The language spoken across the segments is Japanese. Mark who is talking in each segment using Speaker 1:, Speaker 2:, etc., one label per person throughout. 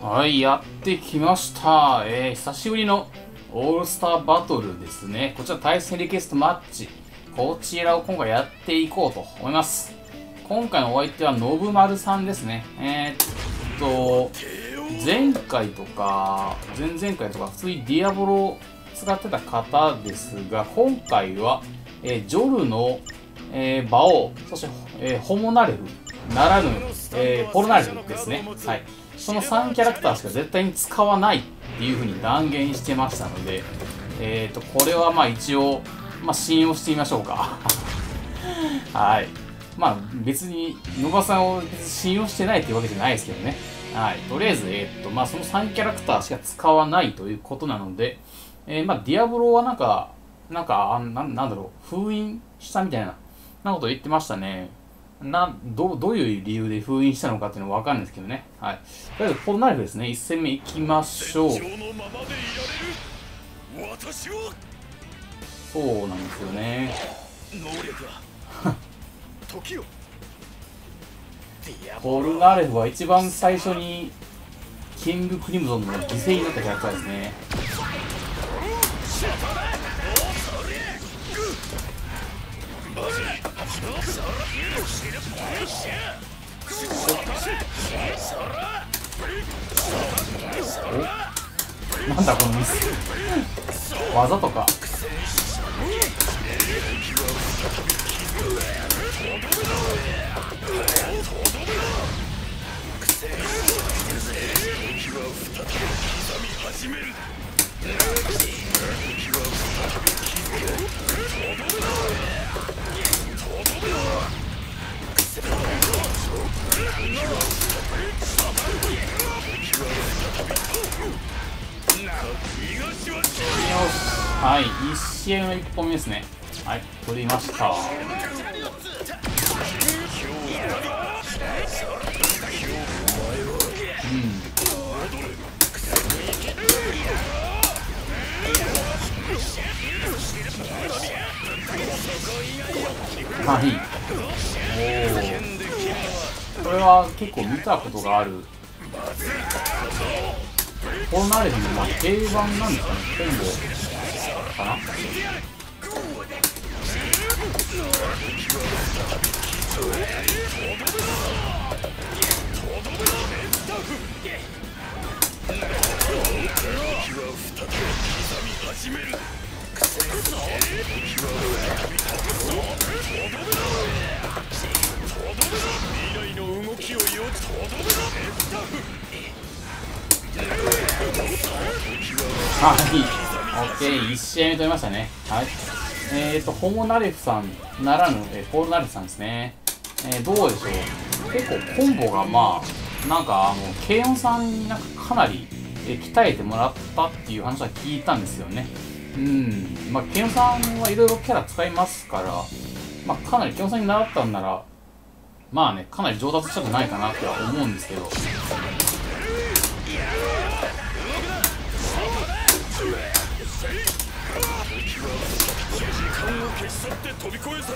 Speaker 1: はい、やってきました。久しぶりのオールスターバトルですね。こちら対戦リクエストマッチ。こちらを今回やっていこうと思います。今回のお相手はのぶまるさんですね。前回とか、前々回とか普通にディアボロを使ってた方ですが、今回は、ジョルの、馬王、そして、ホモナレフ、ならぬ、ポルナレフですね。はい。その3キャラクターしか絶対に使わないっていう風に断言してましたので、これはまあ一応、信用してみましょうか。はい。別に、野場さんを信用してないっていうわけじゃないですけどね。はい。とりあえず、その3キャラクターしか使わないということなので、ディアブロはなんだろう、封印したみたいなこと言ってましたね。どういう理由で封印したのかっていうのは分かんないですけどね。はい。とりあえず、ポルナレフですね。1戦目いきましょう。そうなんですよね。ポルナレフは一番最初にキングクリムゾンの犠牲になったキャラクターですね。お、なんだこのミス。技とか。はい、1試合の1本目ですね。はい、取りました。はい。これは結構見たことがある。ポルナレフの定番なんですかね。コンボかな。はい、OK、1試合目取りましたね。はい。ホモナレフさんならぬ、ポールナレフさんですね。どうでしょう。結構コンボがケイオンさんにかなり、鍛えてもらったっていう話は聞いたんですよね。ケイオンさんはいろいろキャラ使いますから、かなりケイオンさんに習ったんなら、かなり上達したんじゃないかなっては思うんですけど。時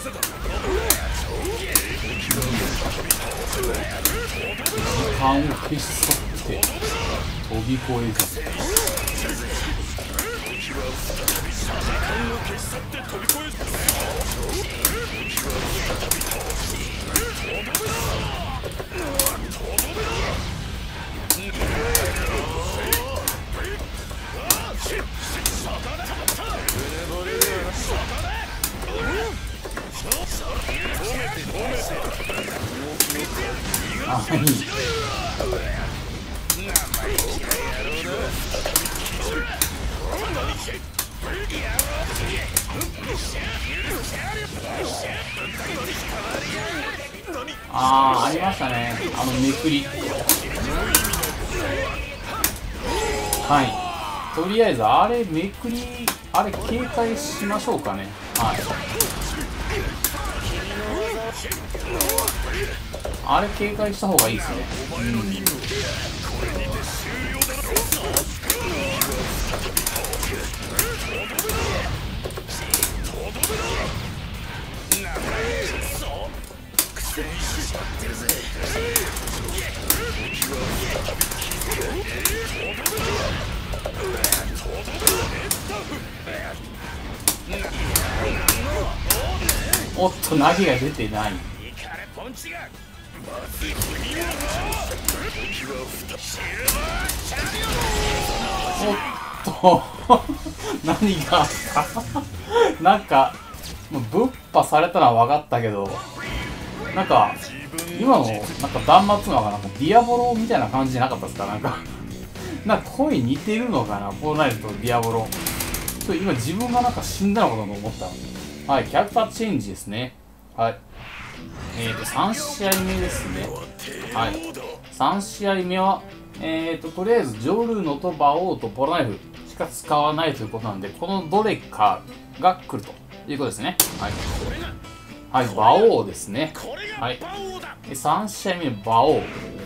Speaker 1: 間を消し去って飛び越えさせた。ありましたね。めくり。はい。とりあえず、めくり、警戒しましょうかね。はい。警戒した方がいいですね。 おっと、投げが出てない。おっと何があったなんかもうぶっ破されたのは分かったけど、なんか今のなんか断末魔がなんかディアボロみたいな感じじゃなかったですか？なんか声似てるのかな、フォートナイトとディアボロ。今自分がなんか死んだのかと思った。はい、キャラクターチェンジですね。はい。3試合目ですね。はい。3試合目は、とりあえず、ジョルノと馬王とポロナイフしか使わないということなんで、このどれかが来るということですね。はい。はい、馬王ですね。はい。3試合目、馬王。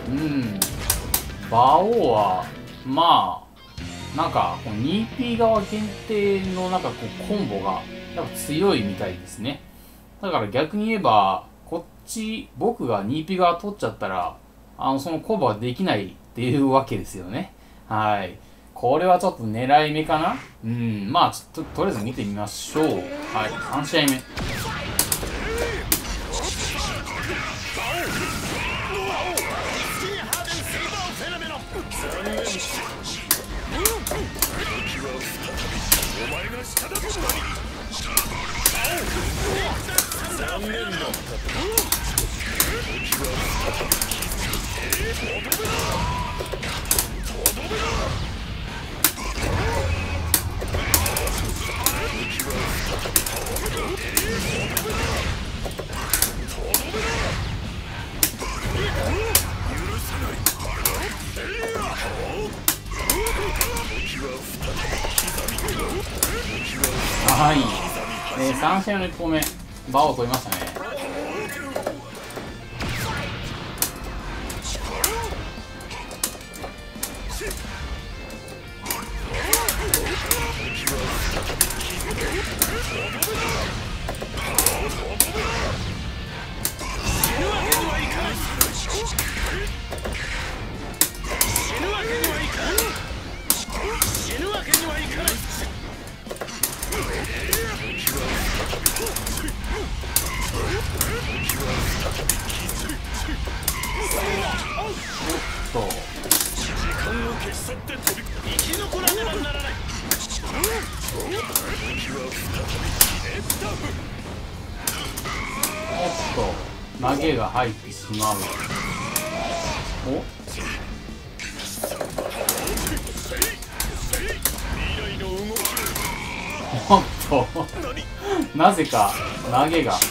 Speaker 1: 馬王は、まあ、なんか、この 2P 側限定のなんかこうコンボがやっぱ強いみたいですね。だから逆に言えば、こっち、僕が 2P 側取っちゃったら、そのコンボができないっていうわけですよね。はい。これはちょっと狙い目かな？まあ、ちょっと、とりあえず見てみましょう。はい、3試合目。はい、3試合の1本目、バーを取りましたね。投げが入ってしまう。おっとなぜか投げがさ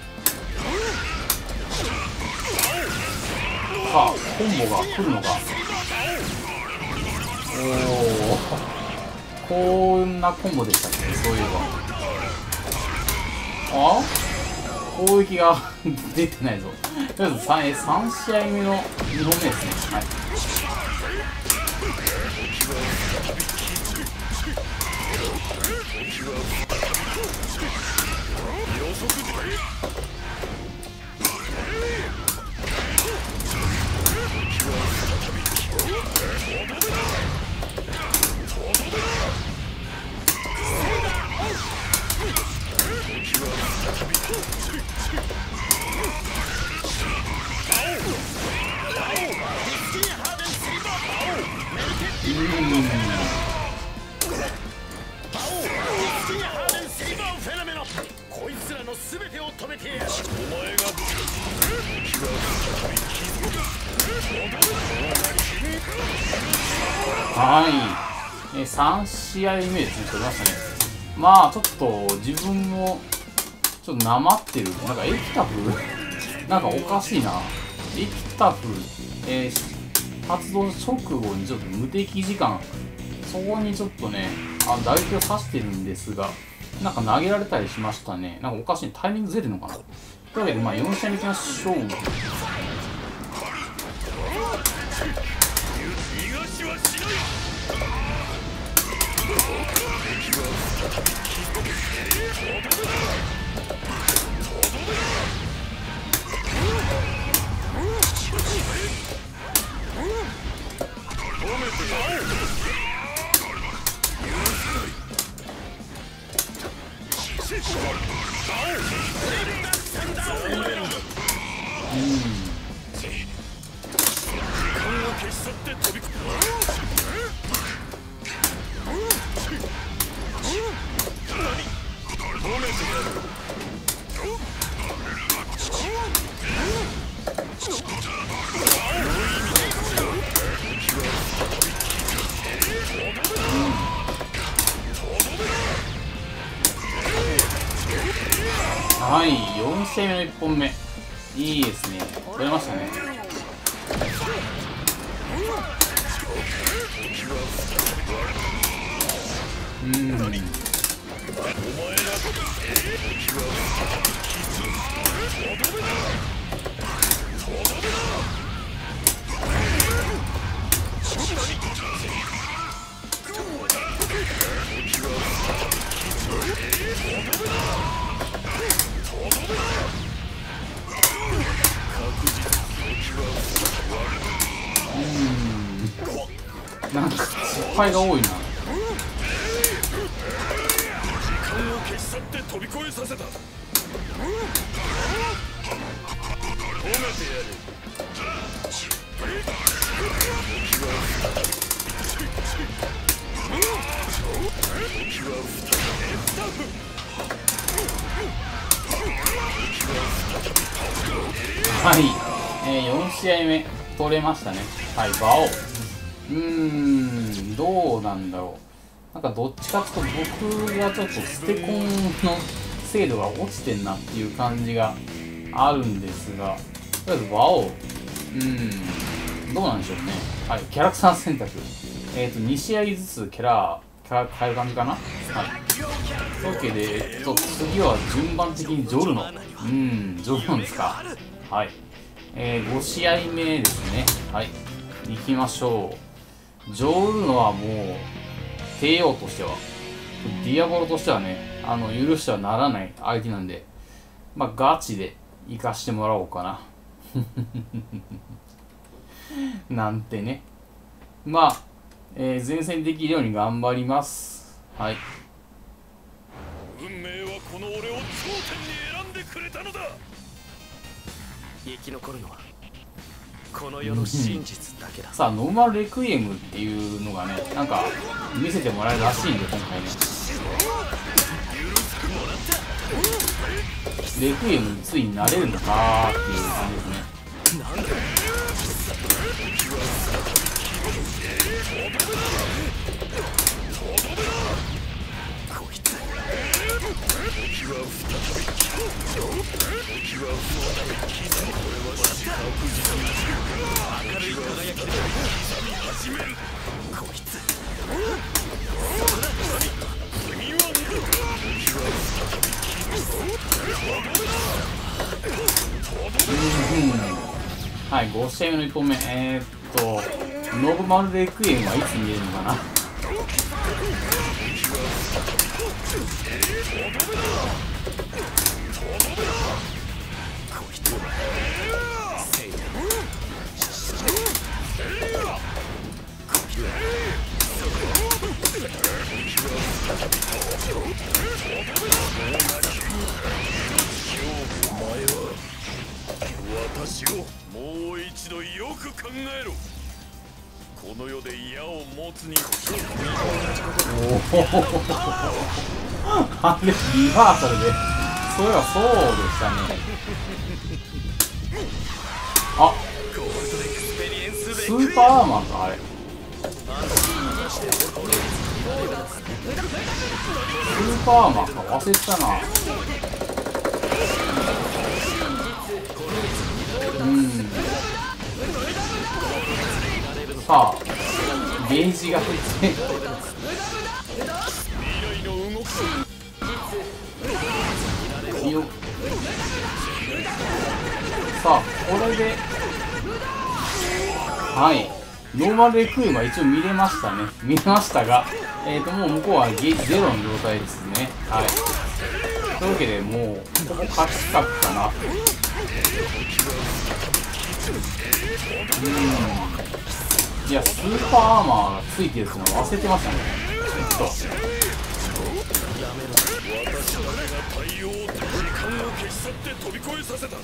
Speaker 1: あコンボが来るのか。こんなコンボでしたっけ、そういえば。攻撃が出てないぞ。とりあえず 3試合目の2本目ですね。はい。はい、3試合目ですね、取りましたね。まあちょっと自分もちょっとなまってる。なんかエピタフなんかおかしいな。エピタフ、発動直後にちょっと無敵時間、そこにちょっとね打撃を刺してるんですが、なんか投げられたりしましたね。なんかおかしい、タイミングずれてるのかな。というわけでまあ4試合目いきましょう。 はい、4試合目の1本目。いいですね。取れましたね。なんか失敗が多いな。
Speaker 2: 時間を消し去って飛び越えさせた。褒めてやる。
Speaker 1: はい、4試合目取れましたね。はい、バオ。どうなんだろう。なんかどっちかというと僕がちょっとステコンの精度が落ちてんなっていう感じがあるんですが、とりあえずバオ。どうなんでしょうね。はい、キャラクター選択。2試合ずつキャラ変える感じかな。はい。というわけで、次は順番的にジョルノ。ジョルノですか。はい。5試合目ですね。はい。行きましょう。ジョルノはもう、帝王としては、ディアボロとしてはね、許してはならない相手なんで、まあ、ガチで行かしてもらおうかな。なんてね。まあ、前線できるように頑張ります。はい。
Speaker 2: 運命はこの俺を頂点に選んでくれたのだ。生き残るのはこの世の真実だけだ。
Speaker 1: さあ、ノーマルレクイエムっていうのがね、なんか見せてもらえるらしいんで、今回ね。レクイエムについになれるのかっていう感じですね。はい、5試合目の1本目。ノーマルレクイエムはいつ見えるのかな。
Speaker 2: 私をもう一度よく考えろ。この世で矢を持つに
Speaker 1: あれリバーサルで、それはそうでしたね。あ、スーパーアーマーかあれ。スーパーアーマーか忘れてたな。さあ、ゲージが増えてよっ。さあ、これではい、ノーマルレクイエムは一応見れましたね。見れましたが、もう向こうはゲージゼロの状態ですね。はい。というわけで、もうここ勝ち確かな。いや、スーパーアーマーがついてるっていうの忘れてましたね。ちょっと。
Speaker 2: よう時間を消し去って飛び越えさせた。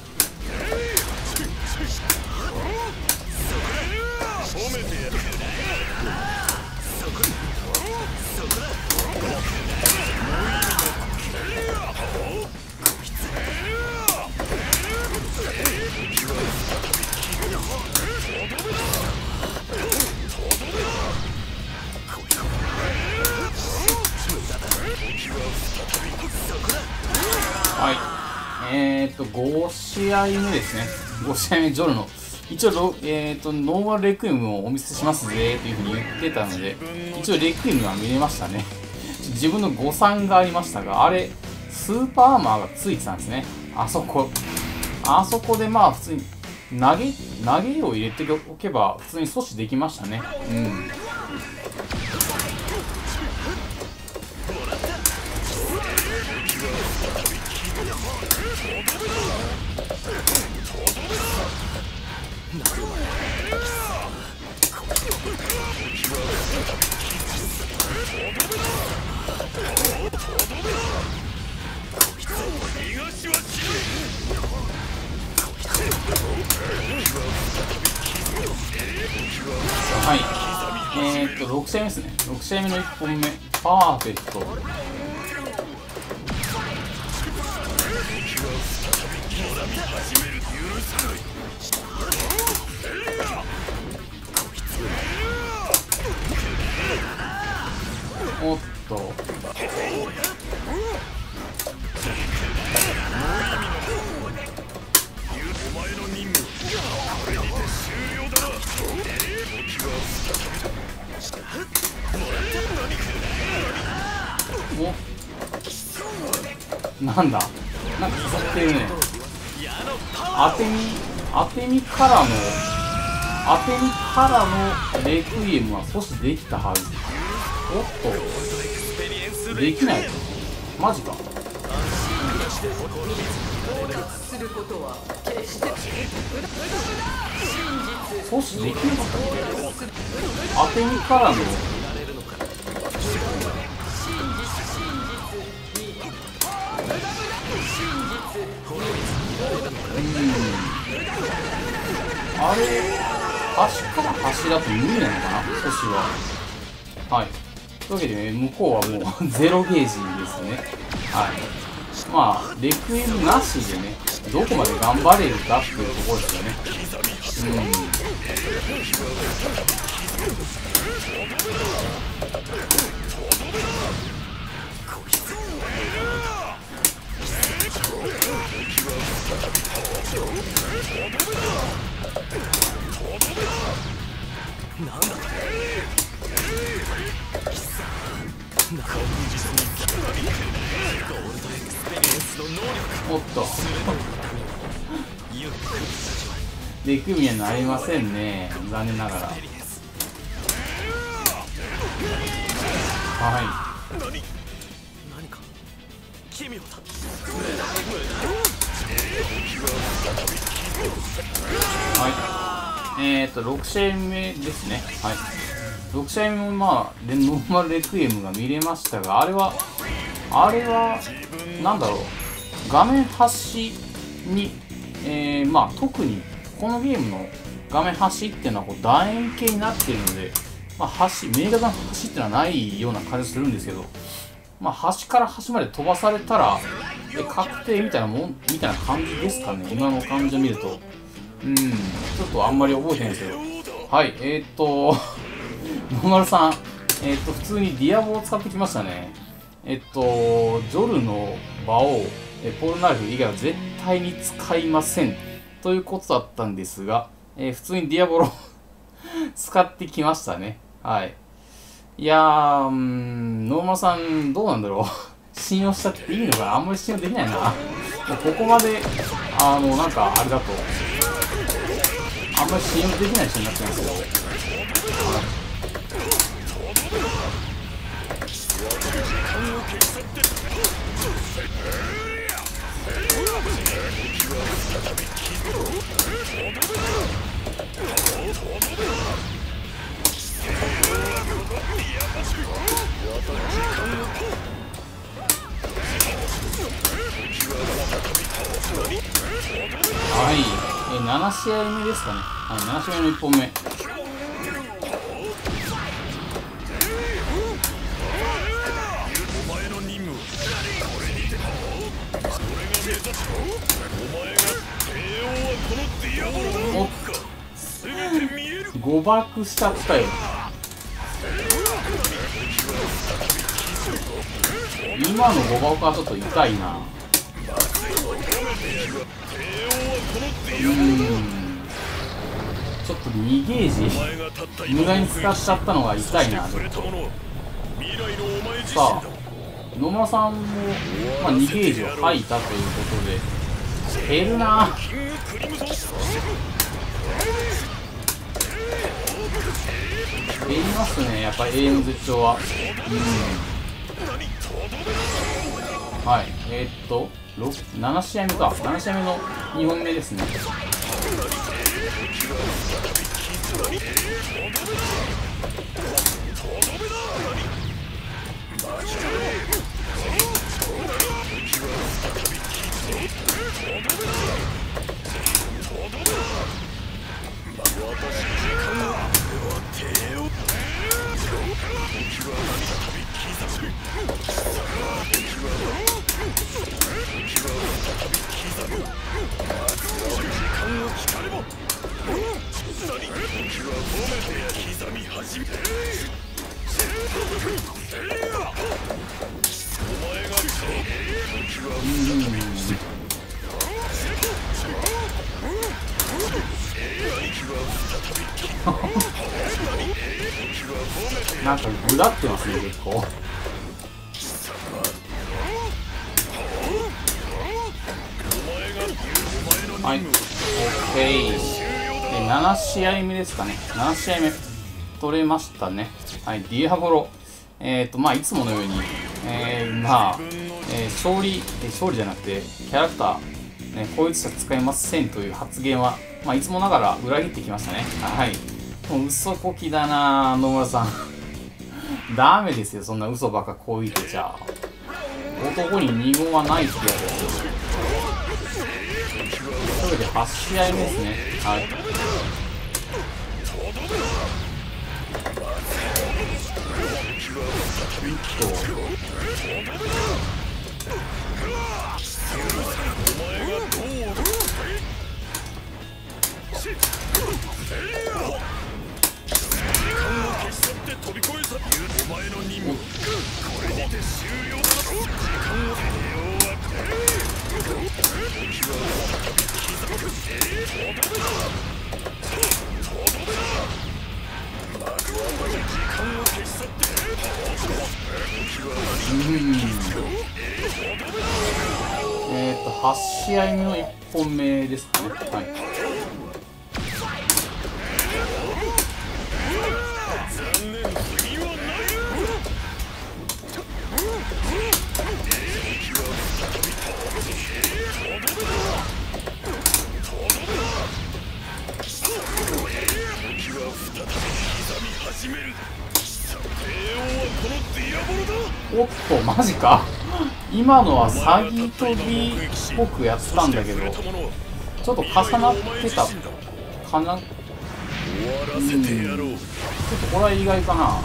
Speaker 2: 褒めてやる。
Speaker 1: はい、5試合目ですね。5試合目、ジョルの。一応ノーマルレクイエムをお見せしますぜというふうに言ってたので、一応レクイエムは見れましたね。自分の誤算がありましたが、あれ、スーパーアーマーがついてたんですね。あそこでまあ普通に投げを入れておけば普通に阻止できましたね。うん。はい、6試合目ですね。6試合目の1本目、パーフェクト。おっと。
Speaker 2: お前の任務、これにて終了だな。
Speaker 1: お、なんだ、なんか刺さってるね。当て身からのレクイエムは阻止できたはず。おっと、できない。マジか。阻止できなかったっけ。当て身からのあれ、端から端だと無理なのかな、阻止は。はい。というわけでね、向こうはもうゼロゲージですね。はい。まあ、レクイエムなしでね、どこまで頑張れるかっていうところですよね。おっとレクイエムにはなりませんね、残念ながら。はい。
Speaker 2: 何か奇妙だ。
Speaker 1: はい。6試合目ですね。はい。6試合目もまあノーマルレクイエムが見れましたが、あれはなんだろう、画面端に、まあ特にこのゲームの画面端っていうのはこう楕円形になっているので、まあ、明確な端っていうのはないような感じするんですけど、まあ、端から端まで飛ばされたら確定みたいな感じですかね、今の感じを見ると。ちょっとあんまり覚えてないんですけど。はい、ノーマルさん、普通にディアボを使ってきましたね。ジョルの場をポールナイフ以外は絶対に使いませんということだったんですが、普通にディアボロ使ってきましたね。はい。いやー、ノーマルさん、どうなんだろう。信用しちゃっていいのかな。あんまり信用できないな。もうここまで、なんかあれだと、あんまり信用できない人になってますけど。 はい、7試合目ですかね。はい、7試合目の1本目。おっ、誤爆しちゃったよ。今の誤爆はちょっと痛いな。ちょっと2ゲージ無駄に使っちゃったのが痛いな。ちょっとさあ、野村さんも、2ゲージを吐いたということで減るな。減りますね、やっぱり永遠の絶頂は。はい、7試合目か。7試合目の2本目ですね。なんかぐだってますね、結構。はい、OK。7試合目ですかね。7試合目取れましたね。はい、ディアボロ。いつものように、勝利じゃなくて、キャラクター、ね、こいつしか使えませんという発言は、いつもながら裏切ってきましたね。はい。もう嘘こきだな、野村さん。ダメですよ、そんな嘘ばっかこいてちゃ。男に二言はないってやつですよ。というわけで8試合目ですね。はい。8試合目の1本目ですかね。はい。おっと、マジか。今のは詐欺飛びっぽくやったんだけど、ちょっと重なってたかな。ちょっとこれは意外かな。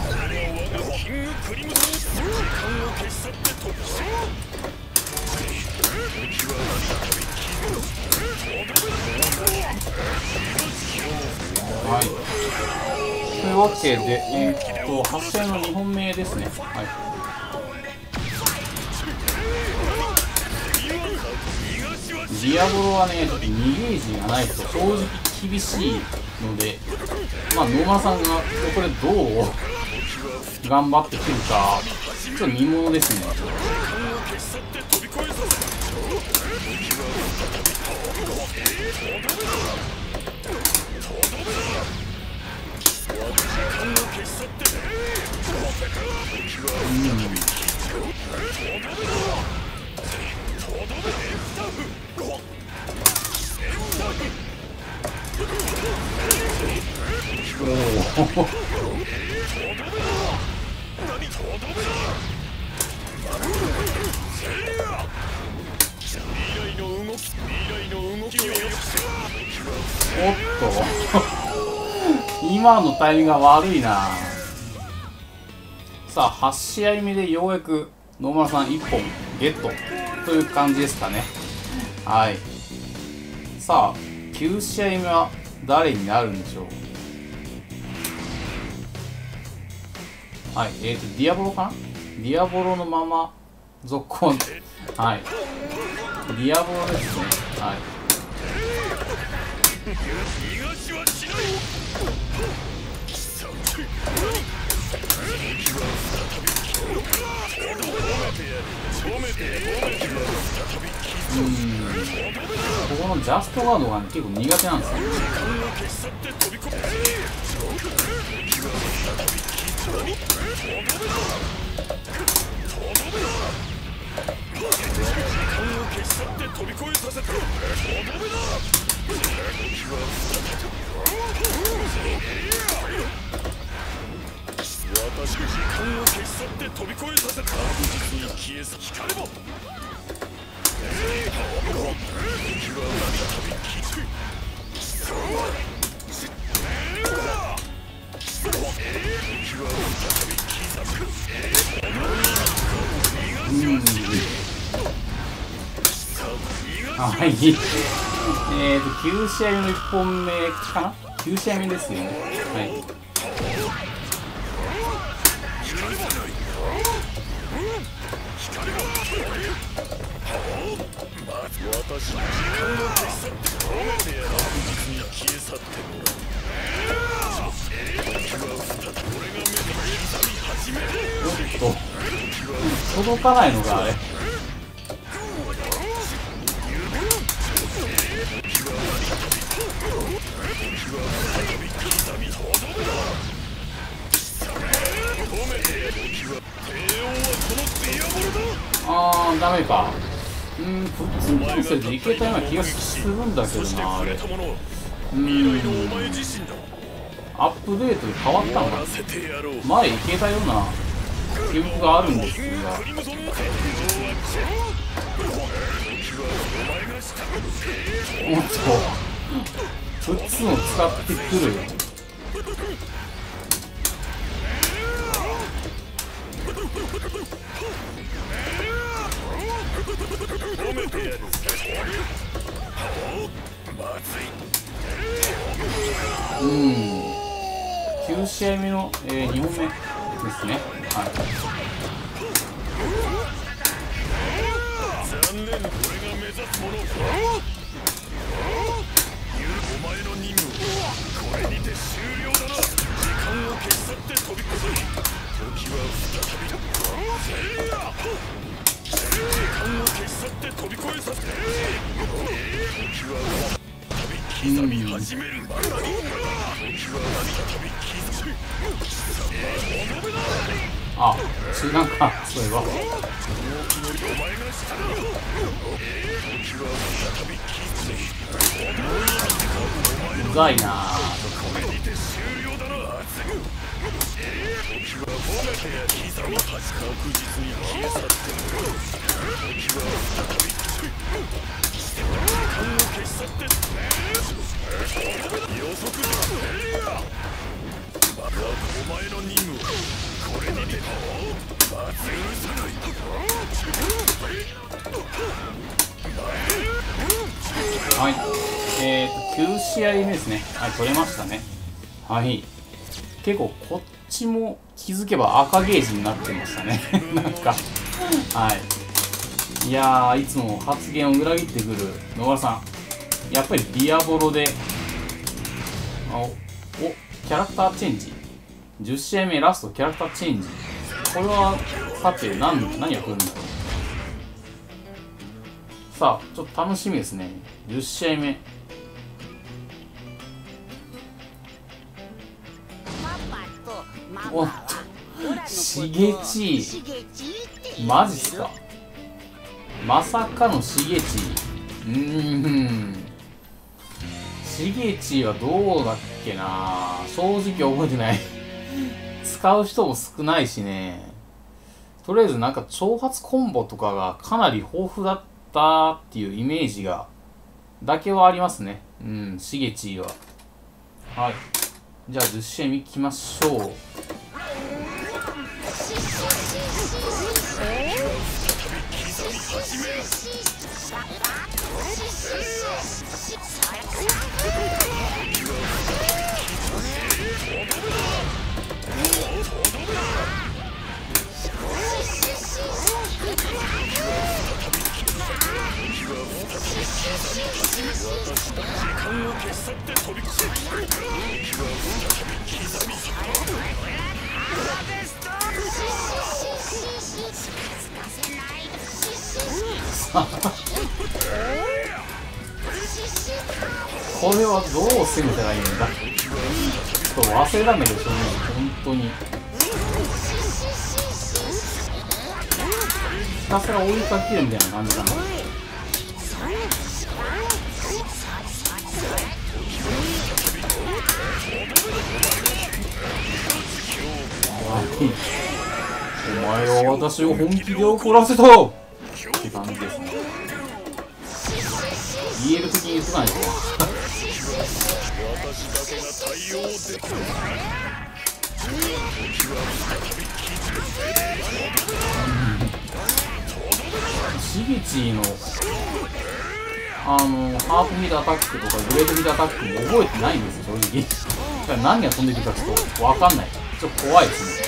Speaker 1: はい。というわけで、8試合の2本目ですね。はい。ディアボロはね、ちょっと2ゲージがないと正直厳しいので、野間さんがこれどう頑張ってくるか、ちょっと見ものですね。未来のおっと今のタイミングが悪いな。さあ8試合目でようやく野村さん1本ゲットという感じですかね。はい。さあ9試合目は誰になるんでしょう。はい、ディアボロかな。ディアボロのまま続行。はい、ディアボロですね。はい。ここのジャストガードが、ね、結構苦手なんですよ。はい、9試合目の1本目かな。9試合目ですよね。はい。おっと届かないのかあれ。ダメか。普通調整でいけたような気がするんだけどな、あれ。アップデートで変わったのか。前いけたような記憶があるんですが。おっと、普通を使ってくる。9試合目の、2本目ですね。はい。残念、これが目指すもの。お前の任務、これにて終了だな。時間を消し去って飛び越せ。時は再び。時間を消し去って飛び越えさせて。時は再び刻み始める。時は再び刻む。あ、中断か、そういえば。うざいなぁ。お前の任務、これにてはい、9試合目ですね。はい、取れましたね。はい、結構こっちも気づけば赤ゲージになってましたね。なんか、はい。いやー、いつも発言を裏切ってくる野村さん。やっぱりディアボロで、キャラクターチェンジ。10試合目ラストキャラクターチェンジ。これは、さて何が来るんだろう。さあ、ちょっと楽しみですね。10試合目。おっと、しげち。マジっすか。まさかのしげち。しげちはどうだっけな。正直覚えてない。使う人も少ないしね。とりあえずなんか挑発コンボとかがかなり豊富だったっていうイメージがだけはありますね。うん、しげちは。はい。じゃあ、10試合目いきましょう。これはどう攻めたらいいんだ。ちょっと忘れたんだけど、正直本当にひたすら追いかけるみたいな感じかな。お前は私を本気で怒らせたって感じですね。言えるときに言ってないとしげちのハーフミドアタックとかグレートミドアタックも覚えてないんですよ、正直。だから何が飛んでくるかちょっと分かんない。ちょっと怖いですね。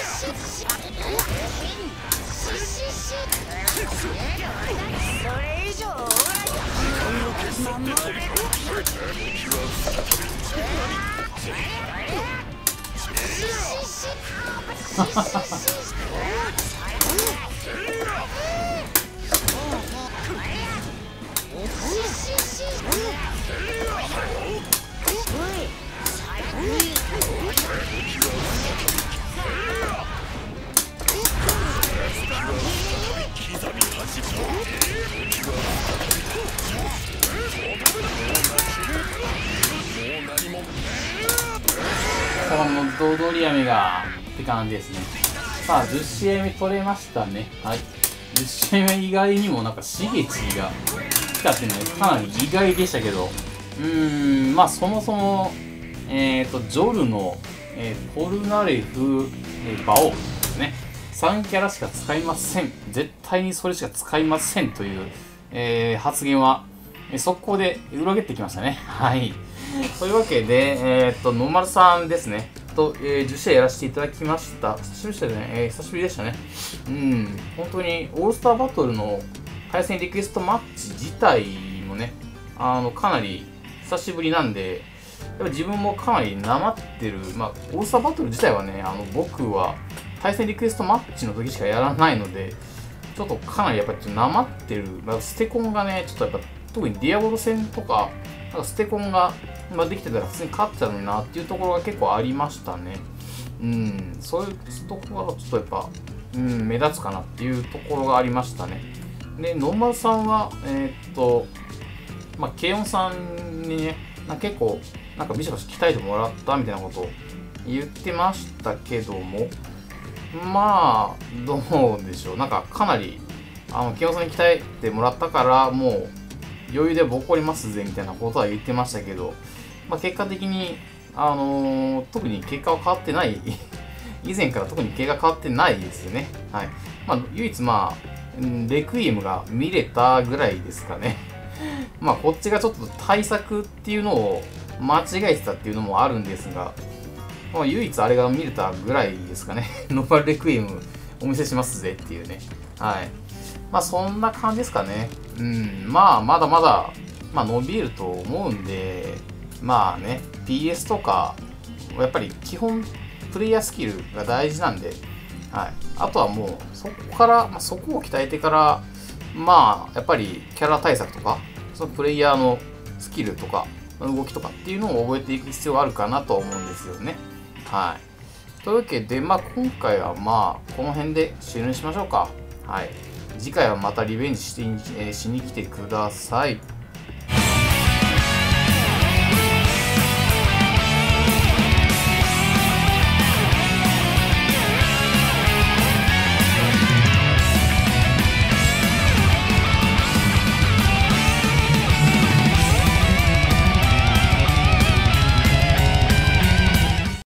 Speaker 1: このドドリアメがって感じですね。さあ10試合目取れましたね。はい、10試合目以外にもなんかしげちが来たっていうのはかなり意外でしたけど、まあそもそもジョルの、ポルナレフ、バオですね。3キャラしか使いません。絶対にそれしか使いませんという、発言は、速攻で裏切ってきましたね。はい。というわけで、ノーマルさんですね。10試合やらせていただきました。久しぶりでしたね。久しぶりでしたね。本当にオールスターバトルの対戦リクエストマッチ自体もね、かなり久しぶりなんで、やっぱ自分もかなりなまってる。まあ、オールスターバトル自体はね、僕は対戦リクエストマッチの時しかやらないので、ちょっとかなりやっぱりなまってる。ステコンがね、ちょっとやっぱ、特にディアボロ戦とか、なんかステコンができてたら普通に勝っちゃうのになっていうところが結構ありましたね。そういうところがちょっとやっぱ、目立つかなっていうところがありましたね。で、ノーマルさんは、ケイオンさんにね、結構、なんかビシバシ鍛えてもらったみたいなことを言ってましたけども、まあ、どうでしょう。なんかかなり、ケイオンさんに鍛えてもらったから、もう、余裕でボコりますぜみたいなことは言ってましたけど、結果的に、特に結果は変わってない、以前から特に結果変わってないですよね。はい。唯一レクイエムが見れたぐらいですかね。こっちがちょっと対策っていうのを間違えてたっていうのもあるんですが、唯一あれが見れたぐらいですかね。ノーマルレクイエムお見せしますぜっていうね。はい。そんな感じですかね。まだまだ、伸びると思うんで、PS とか、やっぱり基本、プレイヤースキルが大事なんで、はい。あとはもう、そこから、そこを鍛えてから、やっぱりキャラ対策とか、そのプレイヤーのスキルとか、動きとかっていうのを覚えていく必要があるかなと思うんですよね。はい。というわけで、今回はこの辺で終了にしましょうか。はい。次回はまたリベンジしに来てください。